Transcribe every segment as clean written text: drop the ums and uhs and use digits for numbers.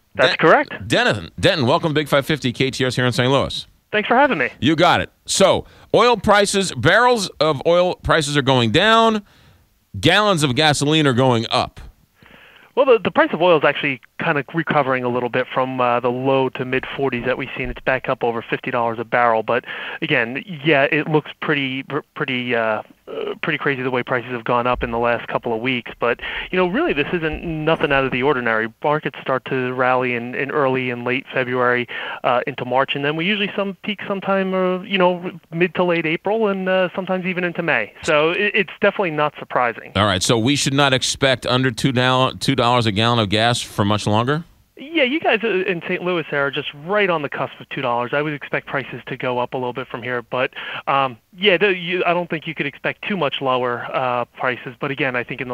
That's correct. Denton, welcome to Big 550 KTRS here in St. Louis. Thanks for having me. You got it. So, oil prices, barrels of oil prices are going down, gallons of gasoline are going up. Well, the price of oil is actually kind of recovering a little bit from the low to mid 40s that we've seen. It's back up over $50 a barrel. But again, yeah, it looks pretty crazy the way prices have gone up in the last couple of weeks. But really, this isn't nothing out of the ordinary. Markets start to rally in early and late February into March, and then we usually peak sometime mid to late April, and sometimes even into May. So it's definitely not surprising. All right, so we should not expect under $2 a gallon of gas for much longer? Yeah, you guys in St. Louis are just right on the cusp of $2. I would expect prices to go up a little bit from here, but I don't think you could expect too much lower prices. But again, I think in the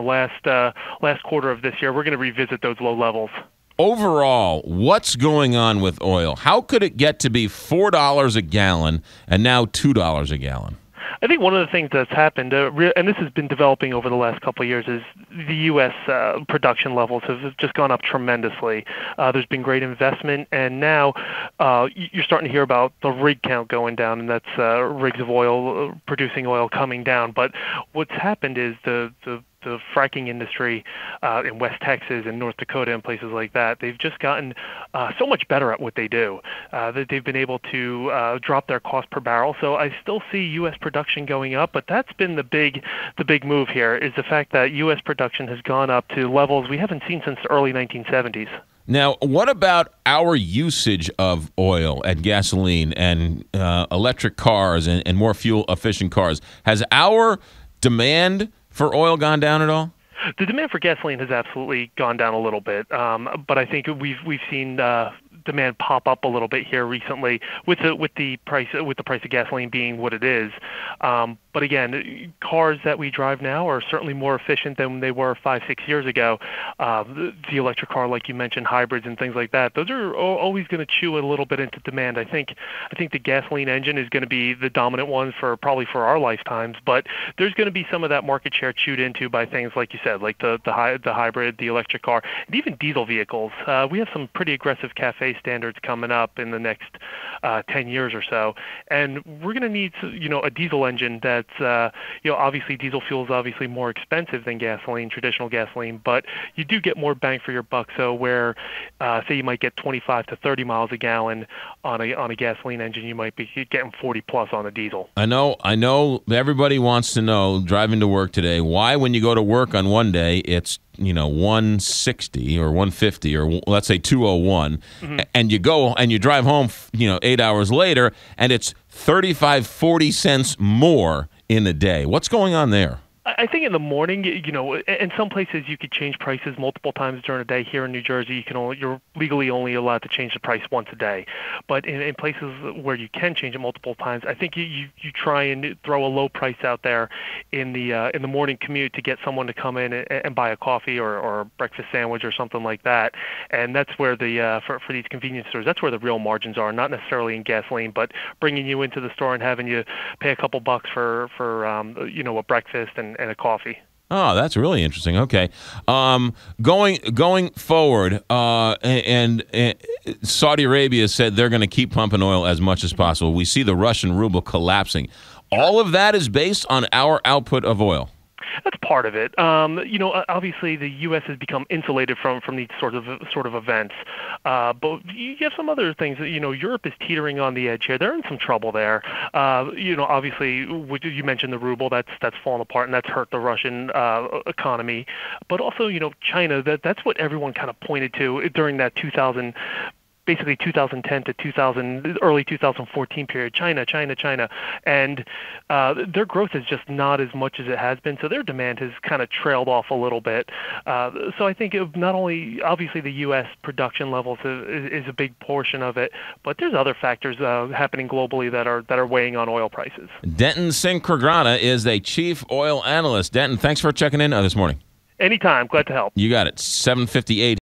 last quarter of this year, we're going to revisit those low levels. Overall, what's going on with oil? How could it get to be $4 a gallon and now $2 a gallon? I think one of the things that's happened, and this has been developing over the last couple of years, is the U.S. Production levels have just gone up tremendously. There's been great investment, and now you're starting to hear about the rig count going down, and that's rigs of oil, producing oil coming down. But what's happened is the fracking industry in West Texas and North Dakota and places like that, they've just gotten so much better at what they do that they've been able to drop their cost per barrel. So I still see U.S. production going up, but that's been the big move here, is the fact that U.S. production has gone up to levels we haven't seen since the early 1970s. Now, what about our usage of oil and gasoline and electric cars and more fuel-efficient cars? Has our demand for oil gone down at all? The demand for gasoline has absolutely gone down a little bit, but I think we've seen demand pop up a little bit here recently with the price of gasoline being what it is. But again, cars that we drive now are certainly more efficient than they were 5-6 years ago. The electric car, like you mentioned, hybrids and things like that, those are always going to chew a little bit into demand. I think the gasoline engine is going to be the dominant one probably for our lifetimes, but there's going to be some of that market share chewed into by things like you said, like the hybrid, the electric car, and even diesel vehicles. We have some pretty aggressive CAFE standards coming up in the next 10 years or so, and we're going to need a diesel engine that's obviously diesel fuel is obviously more expensive than gasoline, traditional gasoline, but you do get more bang for your buck. So where say you might get 25 to 30 miles a gallon on a gasoline engine, you might be getting 40 plus on a diesel. I know everybody wants to know, driving to work today, why when you go to work on one day it's 160 or 150 or let's say 201, and you go and you drive home 8 hours later and it's 35-40 cents more in a day. What's going on there? I think in the morning, in some places you could change prices multiple times during a day. Here in New Jersey, you're legally only allowed to change the price once a day. But in places where you can change it multiple times, I think you try and throw a low price out there in the morning commute to get someone to come in and buy a coffee or a breakfast sandwich or something like that. And that's where for these convenience stores, that's where the real margins are, not necessarily in gasoline, but bringing you into the store and having you pay a couple bucks for a breakfast and a coffee. Oh, that's really interesting. Okay, going forward, and Saudi Arabia said they're going to keep pumping oil as much as possible. We see the Russian ruble collapsing. All of that is based on our output of oil. That's part of it. Obviously the U.S. has become insulated from these sort of events, but you have some other things. Europe is teetering on the edge here. They're in some trouble there. Obviously, you mentioned the ruble. That's fallen apart, and that's hurt the Russian economy. But also, China. That's what everyone kind of pointed to during that 2010 to early 2014 period, China, and their growth is just not as much as it has been, so their demand has kind of trailed off a little bit. So I think not only, obviously, the U.S. production levels is a big portion of it, but there's other factors happening globally that are weighing on oil prices. Denton Singh-Kragana is a chief oil analyst. Denton, thanks for checking in this morning. Anytime. Glad to help. You got it. 7:58.